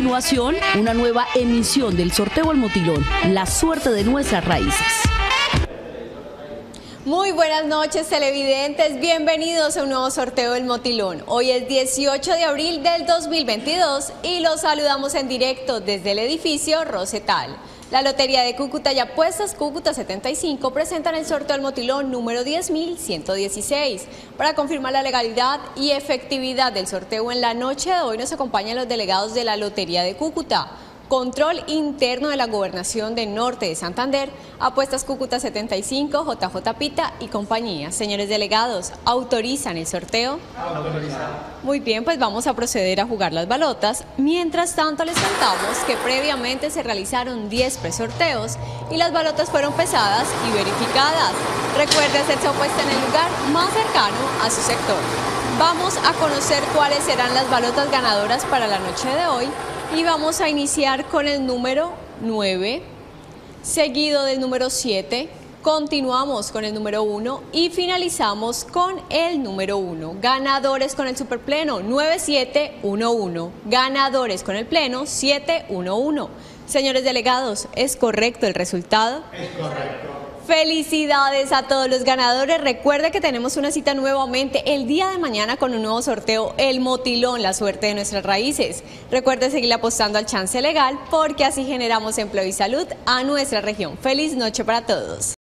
continuación, una nueva emisión del sorteo El Motilón, la suerte de nuestras raíces. Muy buenas noches, televidentes, bienvenidos a un nuevo sorteo del Motilón. Hoy es 18 de abril del 2022 y los saludamos en directo desde el edificio Rosetal. La Lotería de Cúcuta y Apuestas Cúcuta 75 presentan el sorteo del Motilón número 10.116. Para confirmar la legalidad y efectividad del sorteo en la noche de hoy nos acompañan los delegados de la Lotería de Cúcuta, Control Interno de la Gobernación de Norte de Santander, Apuestas Cúcuta 75, JJ Pita y compañía. Señores delegados, ¿autorizan el sorteo? Autorizado. Muy bien, pues vamos a proceder a jugar las balotas. Mientras tanto, les contamos que previamente se realizaron 10 presorteos y las balotas fueron pesadas y verificadas. Recuerde hacer su apuesta en el lugar más cercano a su sector. Vamos a conocer cuáles serán las balotas ganadoras para la noche de hoy. Y vamos a iniciar con el número 9, seguido del número 7, continuamos con el número 1 y finalizamos con el número 1. Ganadores con el superpleno 9711, ganadores con el pleno 711. Señores delegados, ¿es correcto el resultado? Es correcto. Felicidades a todos los ganadores. Recuerde que tenemos una cita nuevamente el día de mañana con un nuevo sorteo, El Motilón, la suerte de nuestras raíces. Recuerde seguir apostando al chance legal porque así generamos empleo y salud a nuestra región. Feliz noche para todos.